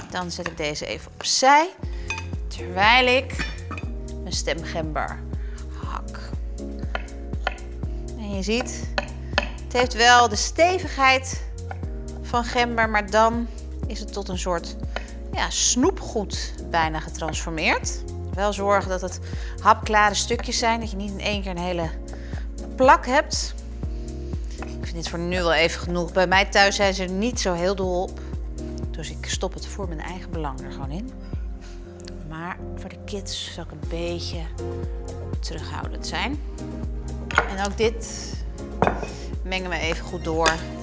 Dan zet ik deze even opzij. Terwijl ik mijn stemgember hak. En je ziet, het heeft wel de stevigheid van gember, maar dan is het tot een soort snoepgoed bijna getransformeerd. Wel zorgen dat het hapklare stukjes zijn, dat je niet in één keer een hele plak hebt. Ik vind dit voor nu wel even genoeg. Bij mij thuis zijn ze er niet zo heel dol op. Dus ik stop het voor mijn eigen belang er gewoon in. Maar voor de kids zal ik een beetje terughoudend zijn. En ook dit mengen we even goed door.